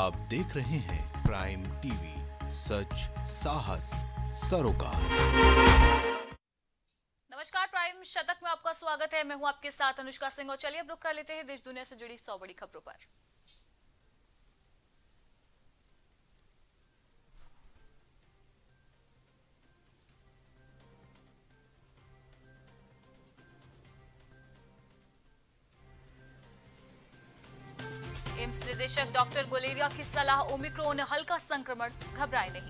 आप देख रहे हैं प्राइम टीवी, सच साहस सरोकार। नमस्कार, प्राइम शतक में आपका स्वागत है। मैं हूं आपके साथ अनुष्का सिंह और चलिए अब रुक कर लेते हैं देश दुनिया से जुड़ी 100 बड़ी खबरों पर। एम्स निदेशक डॉक्टर गुलेरिया की सलाह, ओमिक्रॉन हल्का संक्रमण, घबराएं नहीं।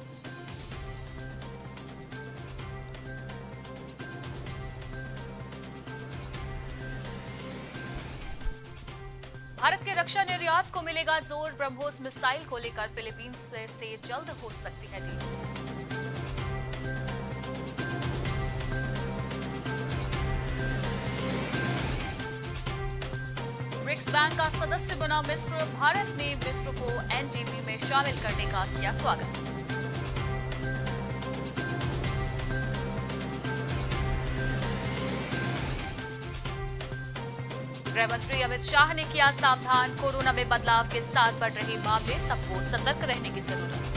भारत के रक्षा निर्यात को मिलेगा जोर, ब्रह्मोस मिसाइल को लेकर फिलीपींस से जल्द हो सकती है डील। ब्रिक्स बैंक का सदस्य बना मिस्र, भारत ने मिस्र को एनडीबी में शामिल करने का किया स्वागत। गृह मंत्री अमित शाह ने किया सावधान, कोरोना में बदलाव के साथ बढ़ रहे मामले, सबको सतर्क रहने की जरूरत।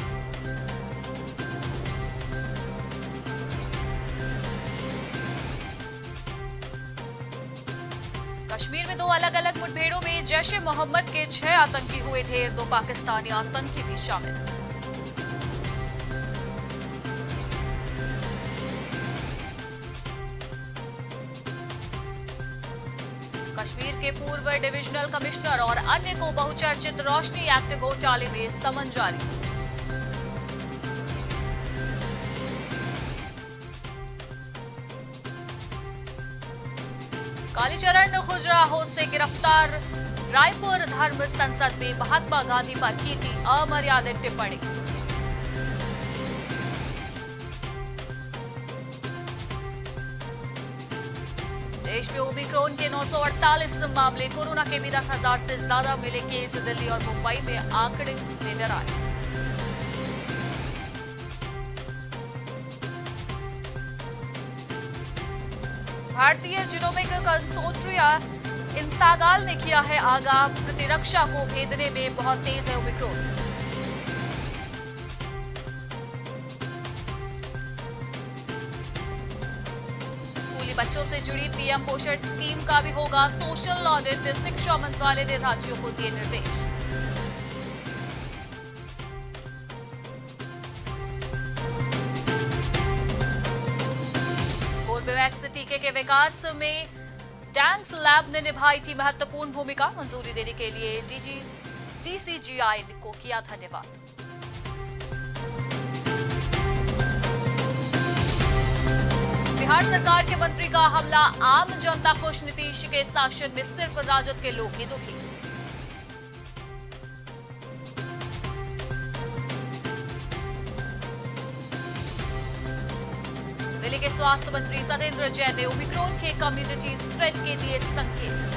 कश्मीर में 2 अलग-अलग मुठभेड़ों में जैश ए मोहम्मद के 6 आतंकी हुए ढेर, 2 पाकिस्तानी आतंकी भी शामिल। कश्मीर के पूर्व डिविजनल कमिश्नर और अन्य को बहुचर्चित रोशनी एक्ट घोटाले में समन जारी। कालीचरण खुजराहो से गिरफ्तार, रायपुर धर्म संसद में महात्मा गांधी पर की थी अमर्यादित टिप्पणी। देश में ओमिक्रॉन के 948 मामले, कोरोना के भी 10,000 से ज्यादा मिले केस, दिल्ली और मुंबई में आंकड़े ने डराए। भारतीय जीनोमिक कंसोर्टियम इंसागाल ने किया है आगाह, प्रतिरक्षा को भेदने में बहुत तेज है ओमिक्रॉन। स्कूली बच्चों से जुड़ी पीएम पोषण स्कीम का भी होगा सोशल ऑडिट, शिक्षा मंत्रालय ने राज्यों को दिए निर्देश। कोर्बेवैक्स टीके के विकास में टैंक्स लैब ने निभाई थी महत्वपूर्ण भूमिका, मंजूरी देने के लिए डीसीजीआई को किया धन्यवाद। बिहार सरकार के मंत्री का हमला, आम जनता खुश, नीतीश के शासन में सिर्फ राजद के लोग ही दुखी। दिल्ली के स्वास्थ्य मंत्री सत्येंद्र जैन ने ओमिक्रॉन के कम्युनिटी स्प्रेड के दिए संकेत।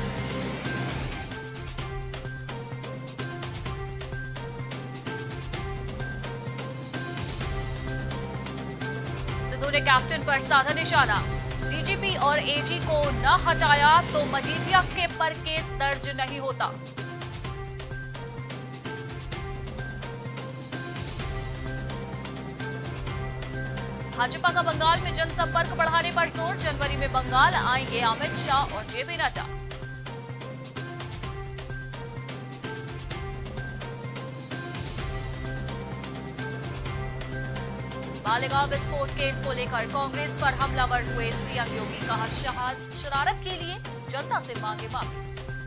सिद्धू ने कैप्टन पर साधा निशाना, डीजीपी और एजी को न हटाया तो मजीठिया के पर केस दर्ज नहीं होता। भाजपा का बंगाल में जनसंपर्क बढ़ाने पर जोर, जनवरी में बंगाल आएंगे अमित शाह और जेपी नड्डा। मालेगांव विस्फोट केस को लेकर कांग्रेस पर हमलावर हुए सीएम योगी, कहा शरारत के लिए जनता से मांगे माफी।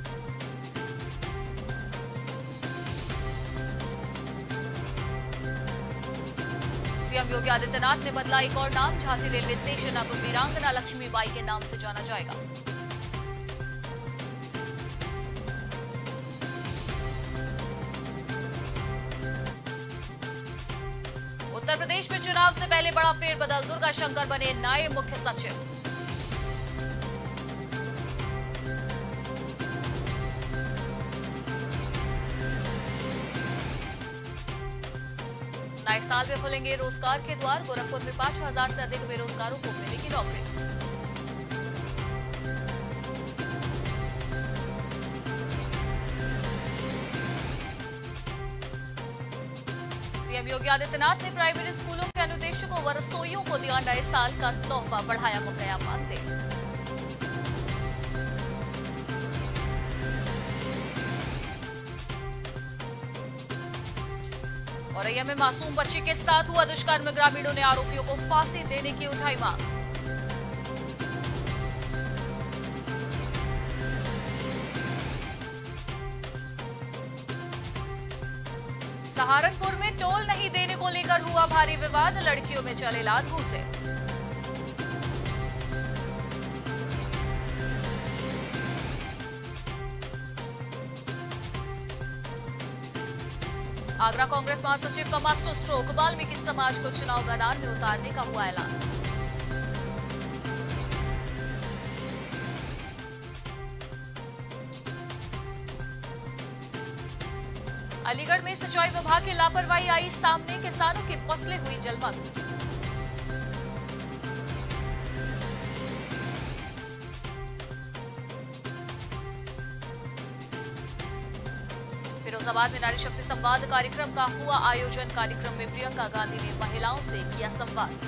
सीएम योगी आदित्यनाथ ने बदला एक और नाम, झांसी रेलवे स्टेशन अब वीरांगना लक्ष्मीबाई के नाम से जाना जाएगा। उत्तर प्रदेश में चुनाव से पहले बड़ा फेरबदल, दुर्गा शंकर बने नए मुख्य सचिव। नए साल में खुलेंगे रोजगार के द्वार, गोरखपुर में 5,000 से अधिक बेरोजगारों को मिलेगी नौकरी। सीएम योगी आदित्यनाथ ने प्राइवेट स्कूलों के अनुदेशकों व रसोइयों को दिया नए साल का तोहफा, बढ़ाया मुहैया मानदेय। औरैया में मासूम बच्ची के साथ हुआ दुष्कर्म, ग्रामीणों ने आरोपियों को फांसी देने की उठाई मांग। सहारनपुर में टोल नहीं देने को लेकर हुआ भारी विवाद, लड़कियों में चले लात घूंसे। आगरा कांग्रेस महासचिव का मास्टर स्ट्रोक, वाल्मीकि समाज को चुनाव मैदान में उतारने का हुआ ऐलान। अलीगढ़ में सिंचाई विभाग की लापरवाही आई सामने, किसानों की फसलें हुई जलमग्न। फिरोजाबाद में नारी शक्ति संवाद कार्यक्रम का हुआ आयोजन, कार्यक्रम में प्रियंका गांधी ने महिलाओं से किया संवाद।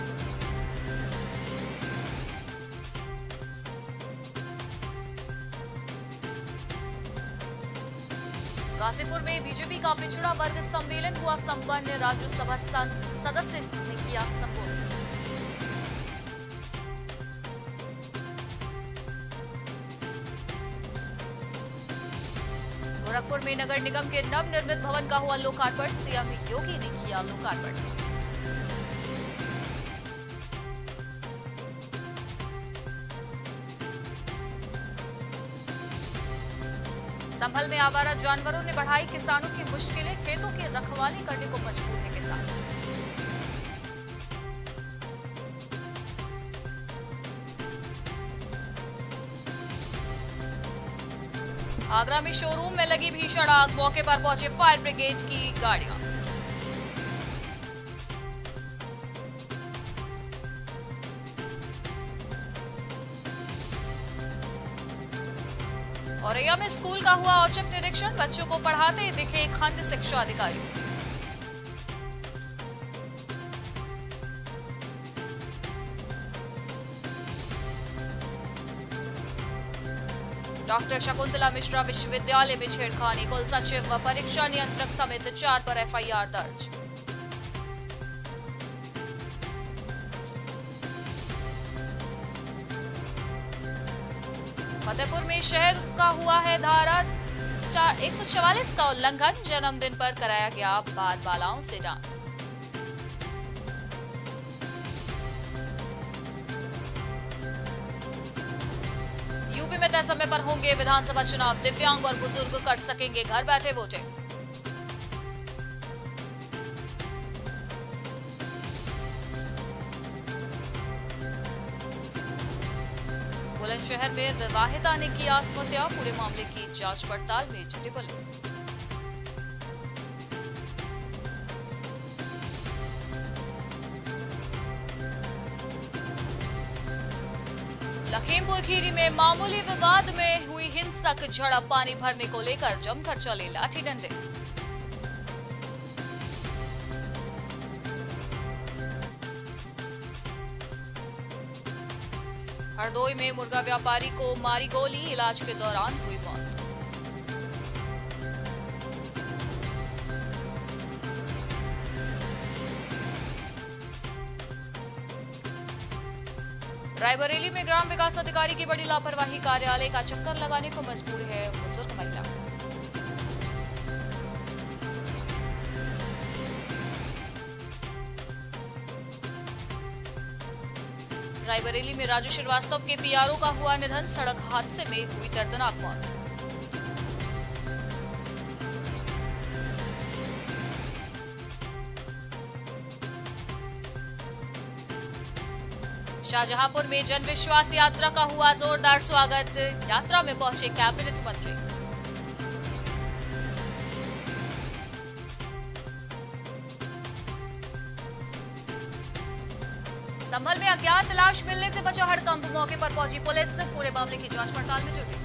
गाजीपुर में बीजेपी का पिछड़ा वर्ग सम्मेलन हुआ संपन्न, राज्यसभा सदस्य ने किया संबोधित। गोरखपुर में नगर निगम के नवनिर्मित भवन का हुआ लोकार्पण, सीएम योगी ने किया लोकार्पण। संभल में आवारा जानवरों ने बढ़ाई किसानों की मुश्किलें, खेतों की रखवाली करने को मजबूर है किसान। आगरा में शोरूम में लगी भीषण आग, मौके पर पहुंचे फायर ब्रिगेड की गाड़ियां। औरैया में स्कूल का हुआ औचक निरीक्षण, बच्चों को पढ़ाते दिखे खंड शिक्षा अधिकारी। डॉक्टर शकुंतला मिश्रा विश्वविद्यालय में छेड़खानी, कुल सचिव व परीक्षा नियंत्रक समेत 4 पर एफआईआर दर्ज। फतेहपुर में शहर का हुआ है धारा 144 का उल्लंघन, जन्मदिन पर कराया गया बार बालाओं से डांस। यूपी में तय समय पर होंगे विधानसभा चुनाव, दिव्यांग और बुजुर्ग कर सकेंगे घर बैठे वोटिंग। बुलंदशहर में विवाहिता ने की आत्महत्या, पूरे मामले की जांच पड़ताल में जुटी पुलिस। लखीमपुर खीरी में मामूली विवाद में हुई हिंसक झड़प, पानी भरने को लेकर जमकर चले लाठी डंडे। हरदोई में मुर्गा व्यापारी को मारी गोली, इलाज के दौरान हुई मौत। रायबरेली में ग्राम विकास अधिकारी की बड़ी लापरवाही, कार्यालय का चक्कर लगाने को मजबूर है बुजुर्ग महिला। रायबरेली में राजू श्रीवास्तव के पीआरओ का हुआ निधन, सड़क हादसे में हुई दर्दनाक मौत। शाहजहांपुर में जन विश्वास यात्रा का हुआ जोरदार स्वागत, यात्रा में पहुंचे कैबिनेट मंत्री। संभल में अज्ञात लाश मिलने से बचा हड़कंप, मौके पर पहुंची पुलिस, पूरे मामले की जांच पड़ताल में जुटी।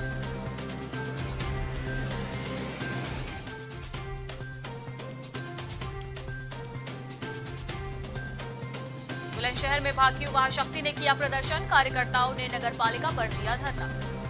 बुलंदशहर में भाकियू महाशक्ति ने किया प्रदर्शन, कार्यकर्ताओं ने नगर पालिका पर दिया धरना।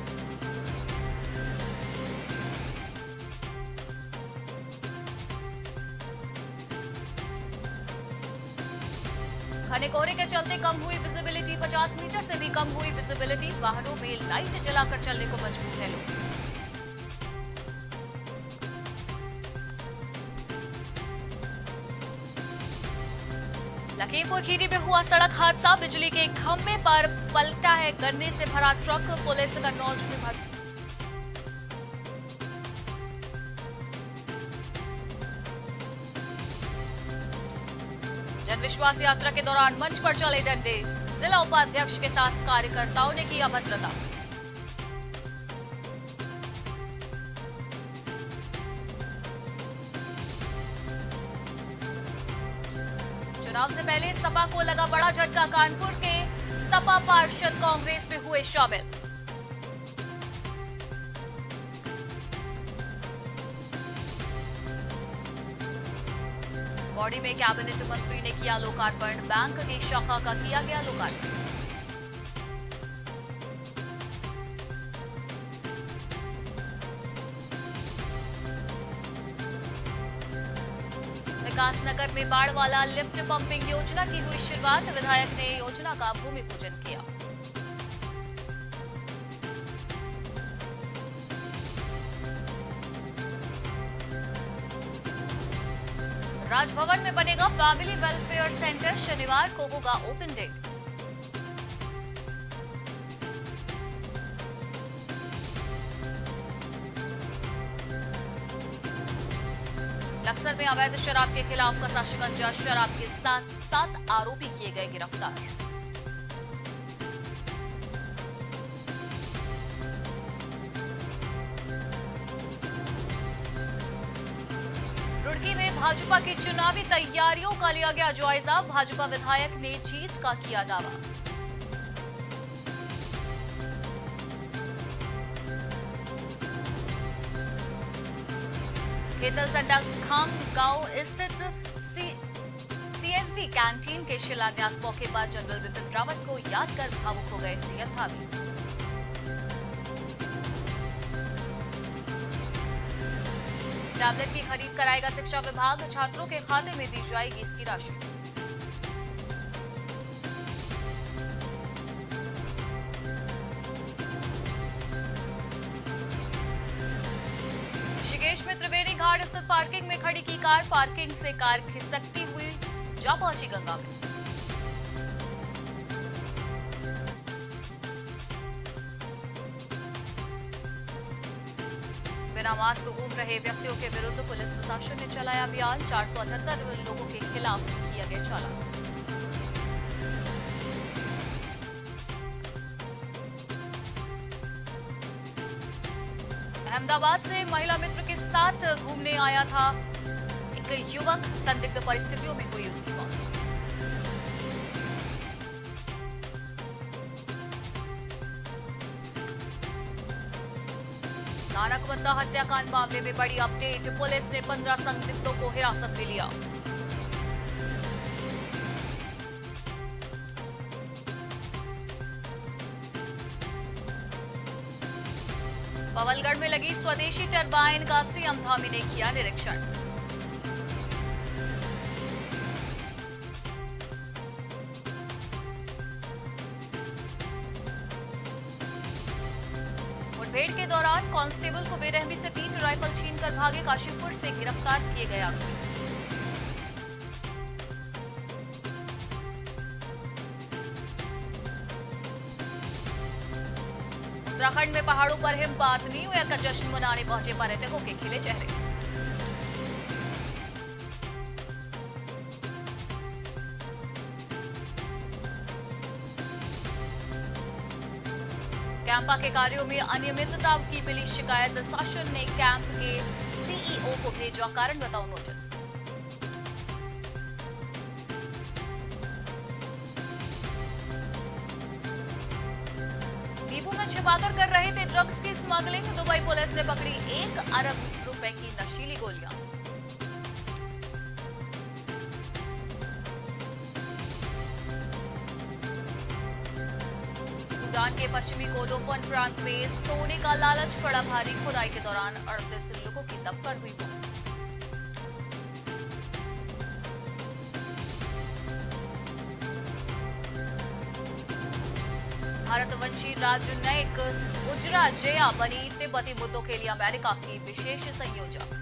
घने कोहरे के चलते कम हुई विजिबिलिटी, 50 मीटर से भी कम हुई विजिबिलिटी, वाहनों में लाइट जलाकर चलने को मजबूर है लोग। लखीमपुर खीरी में हुआ सड़क हादसा, बिजली के खंभे पर पलटा है गन्ने से भरा ट्रक, पुलिस कन्नौज में मौजूद। जन विश्वास यात्रा के दौरान मंच पर चले डंडे, जिला उपाध्यक्ष के साथ कार्यकर्ताओं ने किया भद्रता। चुनाव से पहले सपा को लगा बड़ा झटका, कानपुर के सपा पार्षद कांग्रेस में हुए शामिल। पौड़ी में कैबिनेट मंत्री ने किया लोकार्पण, बैंक की शाखा का किया गया लोकार्पण। विकासनगर में बाढ़ वाला लिफ्ट पंपिंग योजना की हुई शुरुआत, विधायक ने योजना का भूमि पूजन किया। राजभवन में बनेगा फैमिली वेलफेयर सेंटर, शनिवार को होगा ओपन डे। लक्सर में अवैध शराब के खिलाफ कसा शिकंजा, शराब के साथ 7 आरोपी किए गए गिरफ्तार। रुड़की में भाजपा की चुनावी तैयारियों का लिया गया जायजा, भाजपा विधायक ने जीत का किया दावा। खेतलसंडा खाम गांव स्थित सीएसडी कैंटीन के शिलान्यास मौके पर जनरल बिपिन रावत को याद कर भावुक हो गए सीएम धामी। टैबलेट की खरीद कराएगा शिक्षा विभाग, छात्रों के खाते में दी जाएगी इसकी राशि। ऋषिकेश में त्रिवेणी घाट स्थित पार्किंग में खड़ी की कार, पार्किंग से कार खिसकती हुई जा पहुंची गंगा में। बिना मास्क घूम रहे व्यक्तियों के विरुद्ध पुलिस प्रशासन ने चलाया अभियान, 478 लोगों के खिलाफ किया गया चालान। अहमदाबाद से महिला मित्र के साथ घूमने आया था एक युवक, संदिग्ध परिस्थितियों में हुई उसकी मौत। नानकमत्ता हत्याकांड मामले में बड़ी अपडेट, पुलिस ने 15 संदिग्धों को हिरासत में लिया। पवलगढ़ में लगी स्वदेशी टरबाइन का सीएम धामी ने किया निरीक्षण। मुठभेड़ के दौरान कांस्टेबल को बेरहमी से पीट, राइफल छीनकर भागे, काशीपुर से गिरफ्तार किए गए आरोपी। उत्तराखंड में पहाड़ों पर हिमपात, न्यू ईयर का जश्न मनाने पहुंचे पर्यटकों के खिले चेहरे। कैंपा के कार्यों में अनियमितता की मिली शिकायत, शासन ने कैंप के सीईओ को भेजा कारण बताओ नोटिस। नींबू में छिपाकर कर रहे थे ड्रग्स की स्मगलिंग, दुबई पुलिस ने पकड़ी 1 अरब रुपए की नशीली गोलियां। सूडान के पश्चिमी कोर्डोफान प्रांत में सोने का लालच पड़ा भारी, खुदाई के दौरान 38 लोगों की दबकर हुई मौत। भारतवंशी राजनयिक उजरा जया बनी तिब्बती मुद्दों के लिए अमेरिका की विशेष संयोजक।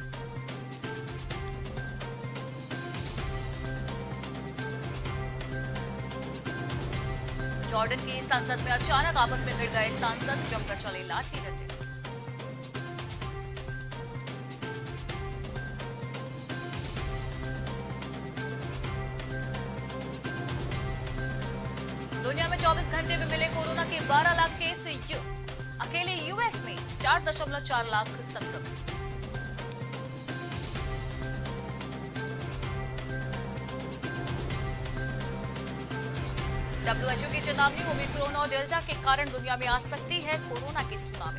जॉर्डन की संसद में अचानक आपस में भिड़ गए सांसद, जमकर चले लाठी डंडे। दुनिया में 24 घंटे में मिले कोरोना के 12 लाख केस, अकेले यूएस में 4.4 लाख संक्रमित। WHO की चेतावनी, ओमिक्रॉन और डेल्टा के कारण दुनिया में आ सकती है कोरोना की सुनामी।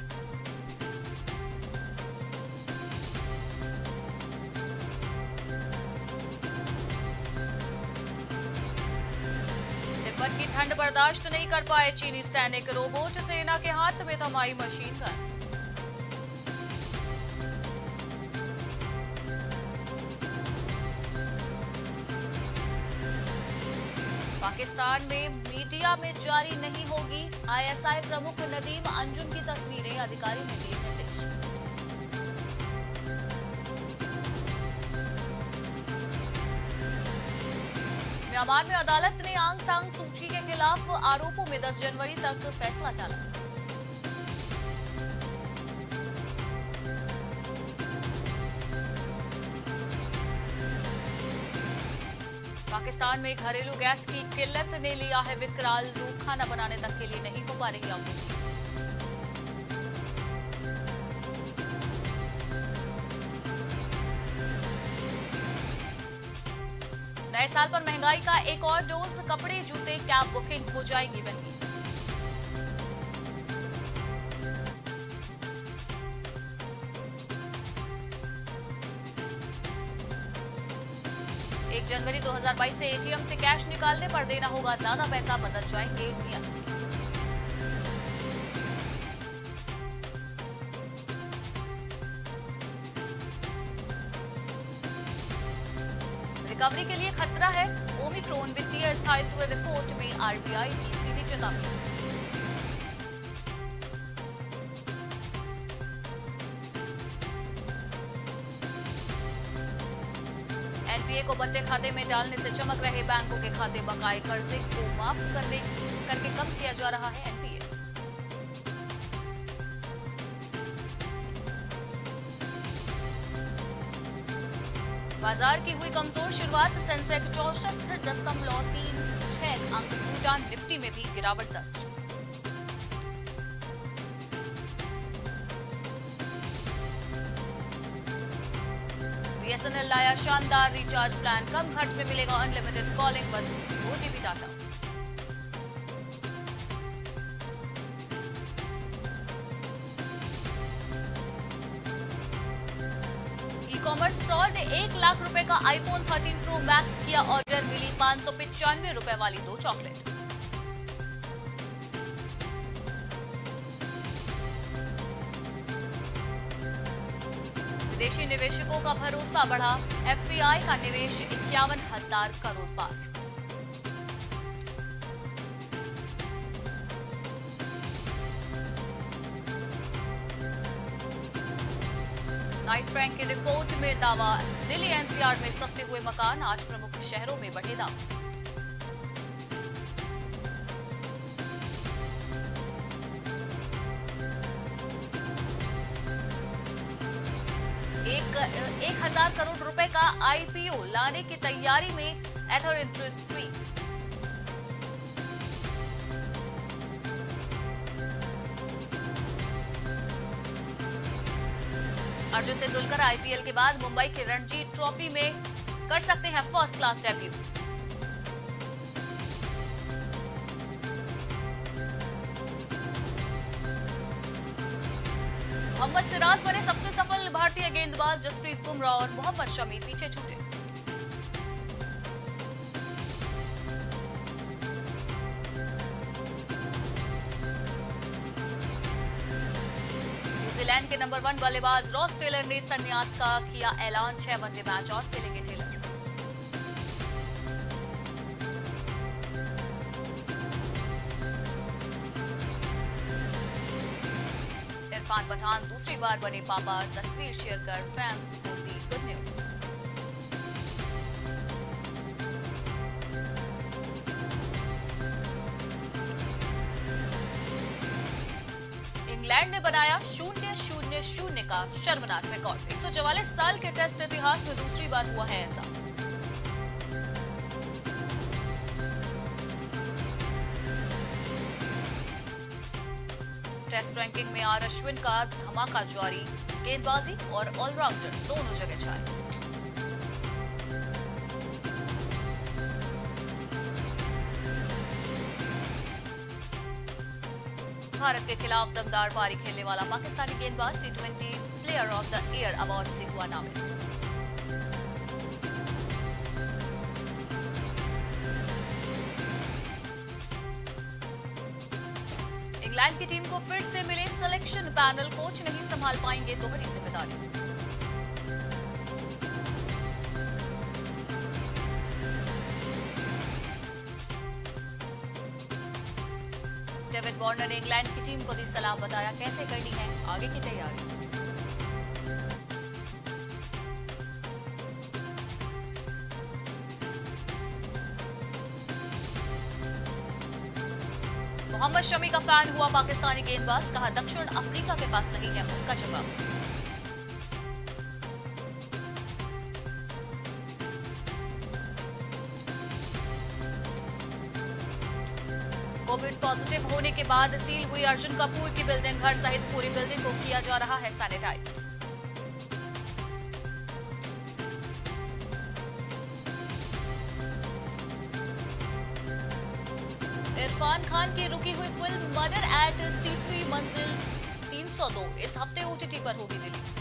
तिब्बत की ठंड बर्दाश्त नहीं कर पाए चीनी सैनिक, रोबोट सेना के हाथ में थमाई मशीन गन। पाकिस्तान में मीडिया में जारी नहीं होगी ISI प्रमुख नदीम अंजुम की तस्वीरें, अधिकारी ने दिए निर्देश। म्यांमार में अदालत ने आंग सांग सूची के खिलाफ आरोपों में 10 जनवरी तक फैसला टाला। पाकिस्तान में घरेलू गैस की किल्लत ने लिया है विकराल रूप, खाना बनाने तक के लिए नहीं हो पा रही आपूर्ति। नए साल पर महंगाई का एक और डोज, कपड़े जूते कैब बुकिंग हो जाएंगी महंगी। जनवरी 2022 से एटीएम से कैश निकालने पर देना होगा ज्यादा पैसा, बदल जाएंगे नियम। रिकवरी के लिए खतरा है ओमिक्रॉन, वित्तीय स्थायित्व रिपोर्ट में RBI की सीधी चेतावनी। NPA को बट्टे खाते में डालने से चमक रहे बैंकों के खाते, बकाए कर्जे को माफ करके कम किया जा रहा है NPA। बाजार की हुई कमजोर शुरुआत, सेंसेक्स 64.36 अंक टूटा, निफ्टी में भी गिरावट दर्ज। BSNL लाया शानदार रिचार्ज प्लान, कम खर्च में मिलेगा अनलिमिटेड कॉलिंग पर 2 GB डाटा। ई-कॉमर्स फ्रॉड, 1 लाख रुपए का iPhone 13 Pro Max किया ऑर्डर, मिली 595 रुपए वाली 2 चॉकलेट। विदेशी निवेशकों का भरोसा बढ़ा, FPI का निवेश 51,000 करोड़ पार। नाइट फ्रैंक की रिपोर्ट में दावा, दिल्ली NCR में सस्ते हुए मकान, 8 प्रमुख शहरों में बढ़े दाम। एक 1,000 करोड़ रुपए का IPO लाने की तैयारी में एथर इंडस्ट्रीज। अर्जुन तेंदुलकर IPL के बाद मुंबई के रणजी ट्रॉफी में कर सकते हैं first class debut. Mohammed Siraj बने सबसे सफल भारतीय गेंदबाज, जसप्रीत बुमराह और मोहम्मद शमी पीछे छूटे। न्यूजीलैंड के नंबर 1 बल्लेबाज रॉस टेलर ने संन्यास का किया ऐलान। 6 वनडे मैच और खेलेंगे टेलर। इरफान पठान दूसरी बार बने पापा। तस्वीर शेयर कर फैंस को दी गुड न्यूज। इंग्लैंड ने बनाया 0-0-0 का शर्मनाक रिकॉर्ड। 144 साल के टेस्ट इतिहास में दूसरी बार हुआ है ऐसा। टेस्ट रैंकिंग में आर अश्विन का धमाका जारी। गेंदबाजी और ऑलराउंडर दोनों जगह छाए। भारत के खिलाफ दमदार पारी खेलने वाला पाकिस्तानी गेंदबाज T20 player of the year award से हुआ नामित। इंग्लैंड की टीम को फिर से मिले सिलेक्शन पैनल। कोच नहीं संभाल पाएंगे दोहरी जिम्मेदारी। डेविड वार्नर ने इंग्लैंड की टीम को दी सलाह। बताया कैसे करनी है आगे की तैयारी। मोहम्मद शमी का फैन हुआ पाकिस्तानी गेंदबाज। कहा दक्षिण अफ्रीका के पास नहीं है उनका जवाब। कोविड पॉजिटिव होने के बाद सील हुई अर्जुन कपूर की बिल्डिंग। घर सहित पूरी बिल्डिंग को किया जा रहा है सैनिटाइज। इरफान खान की रुकी हुई फिल्म मर्डर एट 30वीं मंजिल 302 इस हफ्ते OTT पर होगी release.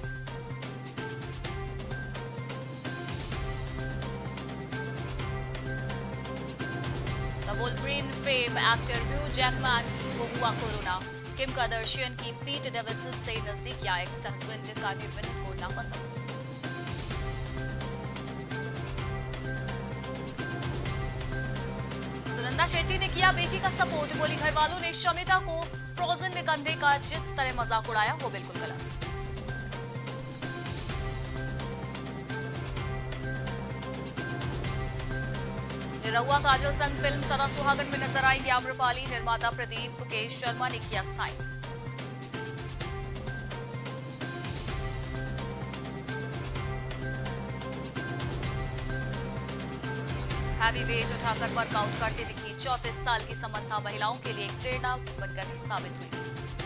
Wolverine fame actor Hugh Jackman को हुआ कोरोना। किम कार्दाशियन की पीट डेविडसन से नजदीक या एक्स हस्बैंड कान्ये बेनेट को नापसंद। सुनंदा शेट्टी ने किया बेटी का सपोर्ट। बोली घर वालों ने शमिता को फ्रोजन कंधे का जिस तरह मजाक उड़ाया वो बिल्कुल गलत। निरहुआ काजल संग फिल्म सदा सुहागन में नजर आएंगे आम्रपाली। निर्माता प्रदीप के शर्मा ने किया साइन। हैवी वेट उठाकर वर्कआउट करती दिखी 34 साल की समंथा। महिलाओं के लिए एक प्रेरणा बनकर साबित हुई।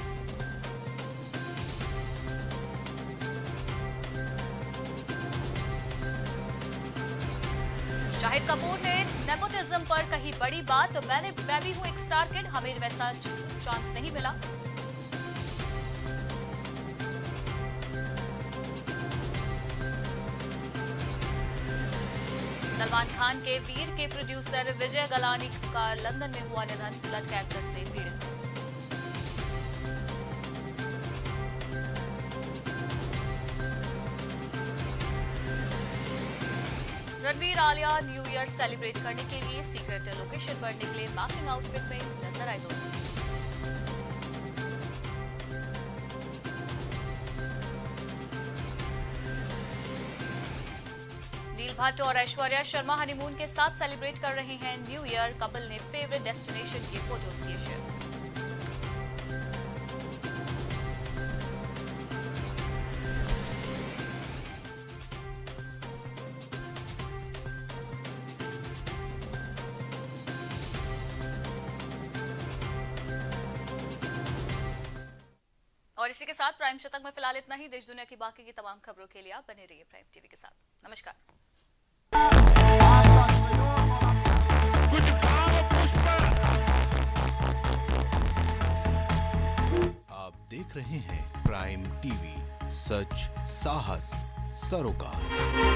शाहिद कपूर ने नेपोटिज्म पर कही बड़ी बात। मैं भी हूं एक स्टार किड, हमें वैसा चांस नहीं मिला। सलमान खान के वीर के प्रोड्यूसर विजय गलानी का लंदन में हुआ निधन। ब्लड कैंसर से पीड़ित थे। Ranveer Alia new year celebrate करने के लिए सीक्रेट लोकेशन पर निकले। मैचिंग आउटफिट में नजर आए दोनों। नील भट्ट और ऐश्वर्या शर्मा हनीमून के साथ सेलिब्रेट कर रहे हैं न्यू ईयर। कपल ने फेवरेट डेस्टिनेशन की फोटोज किए शेयर। और इसी के साथ प्राइम शतक में फिलहाल इतना ही। देश दुनिया की बाकी की तमाम खबरों के लिए आप बने रहिए प्राइम टीवी के साथ। नमस्कार। आप देख रहे हैं प्राइम टीवी, सच साहस सरोकार।